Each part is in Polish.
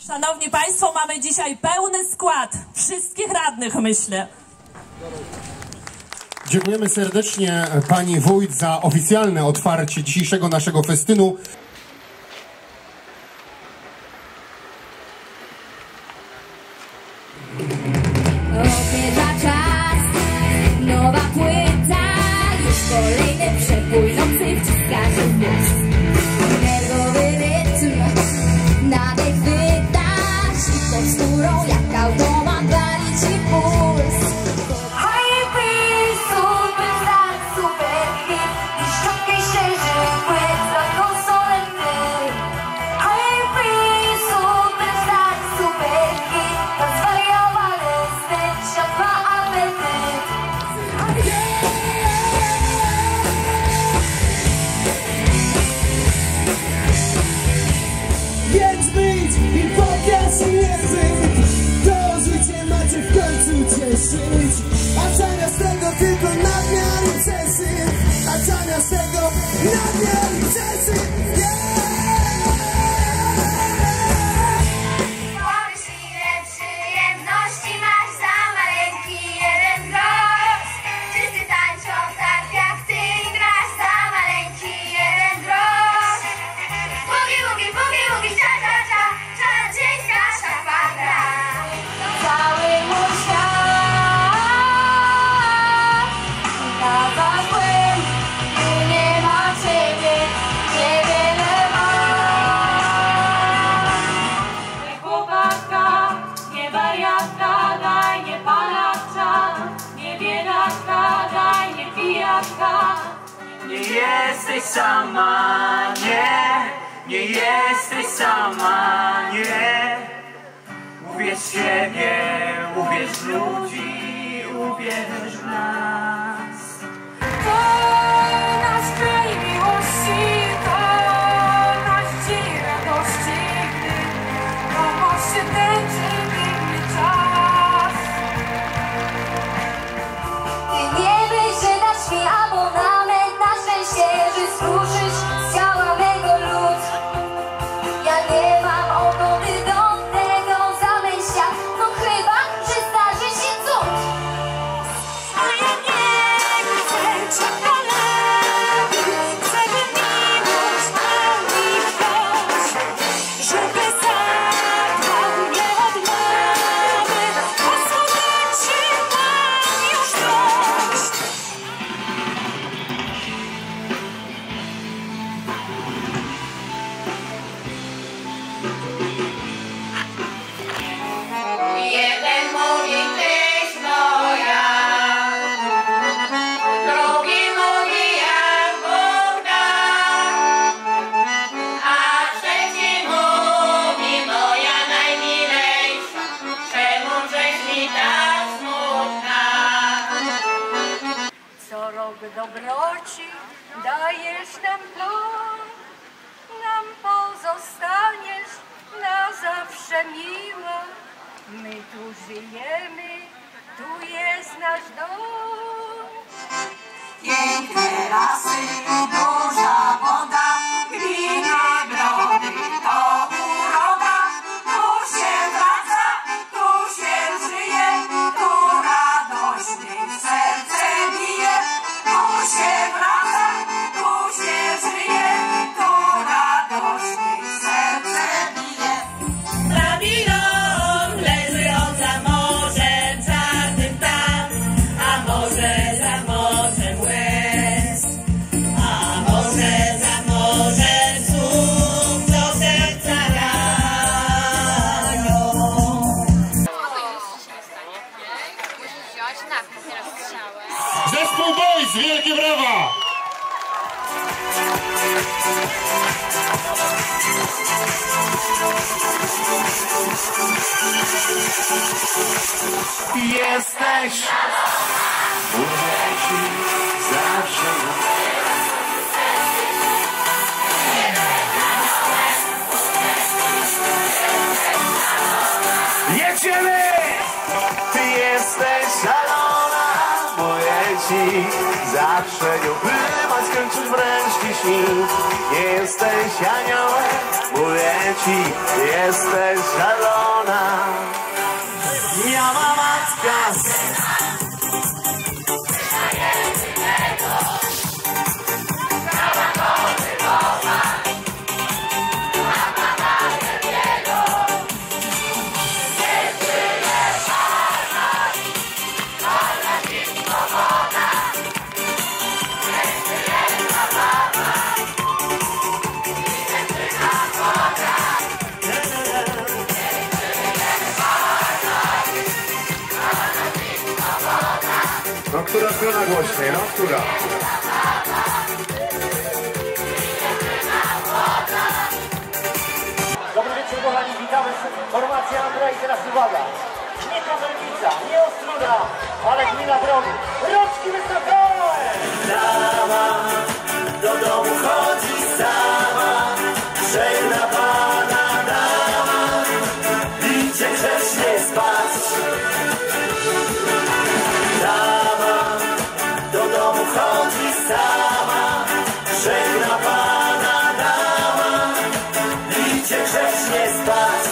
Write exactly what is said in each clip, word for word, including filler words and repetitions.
Szanowni Państwo, mamy dzisiaj pełny skład wszystkich radnych, myślę. Dziękujemy serdecznie pani wójt za oficjalne otwarcie dzisiejszego naszego festynu. Odmierza czas, nowa płyta, już kolejny przepój nocy wciska się w mózg. Nerwowy rytm, nadech wydasz i pod skórą jak automat wali ci puls. High super star, super hit, niż szybciejszy płyt za konsolem ty. High super star, super hit, to zwariowany styl, świat ma apetyt. Więc być i pokaż język, to życie macie w końcu cieszyć. A zamiast tego tylko nadmiar i przesyt. A zamiast tego nadmiar i przesyt. Pomyśl, ile przyjemności masz za maleńki jeden grosz. Wszyscy tańczą tak jak ty i grasz za maleńki jeden grosz. Bugi, bugi, bugi, bugi, cza, cza, cza, czarodziejska szafada. Cały mój świat na złym, gdy nie ma ciebie, niewiele ma. Nie chłopaka, nie wariatka, daj nie palacza, nie biedaka, daj nie pijaka. Nie jesteś sama, nie, nie jesteś sama, nie. Uwierz w siebie, uwierz w ludzi, uwierz w nas. To nasz kraj miłości, to nasz dzień radości, gdy koło się tęczy biegnie czas. Ty nie byś, że dasz mi abonament na szczęście, że skruszysz z ciała mego lud. Ja nie mam ochoty do tego zamęścia, no chyba, że zdarzy się cud. A ja nie chcę cię polecić, żeby miłość dał mi ktoś, żeby zadbał mnie od mamy, bo słodyczy mam już dość. Jeden mówi tyś moja, drugi mówi jak Bóg da, a trzeci mówi moja najmilejsza, czemu żeś mi tak smutna? Co rok dobroci dajesz nam plon, nam pozostaniesz na zawsze miła. My tu żyjemy, tu jest nasz dom. Piękne lasy, duża woda, gliny, brody, to uroda. Tu się wraca, tu się żyje, tu radośnie serce bije. Tu się wraca, tu się żyje, tu radośnie serce bije. Babilon leży on za morzem czarnym tam, a może za morzem łez, a może za morzem słów do serca rają. Zespół Boys, wielkie brawa! Jesteś, mówię ci zawsze. Jedziemy! Ty jesteś szalona, mówię ci zawsze nie bywa skończyć wręcz śni. Jesteś aniołem, mówię świeci, jesteś szalona. Miała matka. No która strona głośniej, no która? Dobry wieczór, kochani, witamy formacja Andra i teraz uwaga. Nie Kamernica, nie Ostruda, ale gmina Brody. Rączki wysoko! Dama do domu chodzi sama, żegna pana dama, idzie grzecznie spać. Dama do domu chodzi sama, żegna pana dama, idzie grzecznie spać.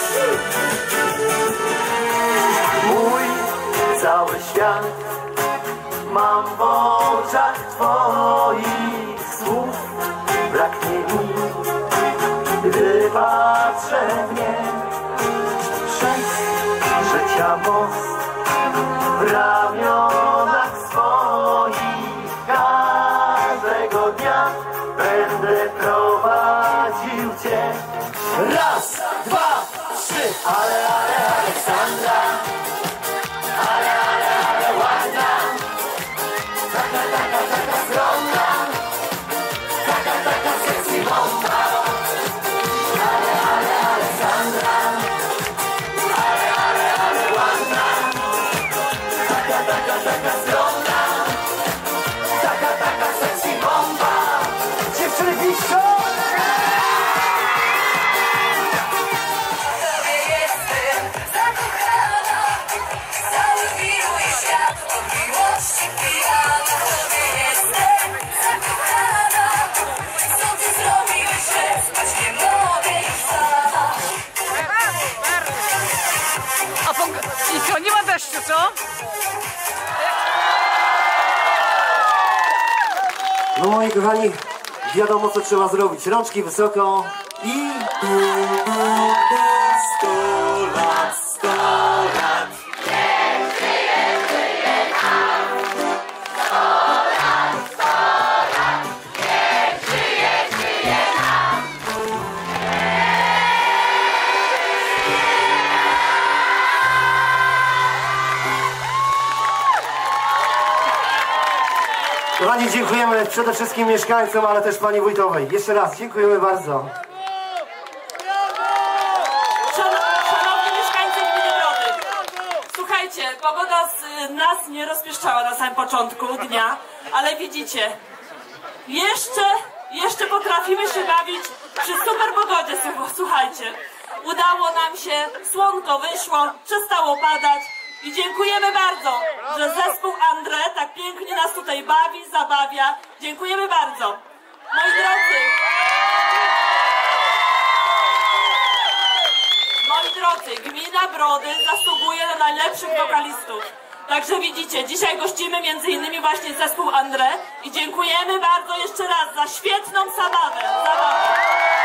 Mój cały świat mam w oczach twoich słów, braknie mi, gdy patrzę w nie. Przez życia most w ramionach swoich każdego dnia będę prowadził cię. Raz, dwa, trzy, ale, ale, Aleksandra, ale, ale, ale ładna, taka, taka, taka skromna, taka, taka sexy bomba, ale, ale, Aleksandra, ale, ale, ale ładna, taka, taka, taka skromna, taka, taka sexy bomba. Dziewczyny piszą! A po... I co, nie ma deszczu, co? No moi kochani, wiadomo co trzeba zrobić. Rączki wysoko i... Sto lat, sto lat. Kochani, dziękujemy przede wszystkim mieszkańcom, ale też pani wójtowej. Jeszcze raz, dziękujemy bardzo. Szanowni mieszkańcy gminy Brody, słuchajcie, pogoda z, nas nie rozpieszczała na samym początku dnia, ale widzicie, jeszcze, jeszcze potrafimy się bawić przy super pogodzie, słuchajcie. Udało nam się, słonko wyszło, przestało padać i dziękujemy bardzo, że zespół Andre tak pięknie nas tutaj bawi, zabawia. Dziękujemy bardzo. Moi drodzy, moi drodzy, gmina Brody zasługuje na najlepszych wokalistów. Także widzicie, dzisiaj gościmy między innymi właśnie zespół Andre i dziękujemy bardzo jeszcze raz za świetną zabawę. zabawę.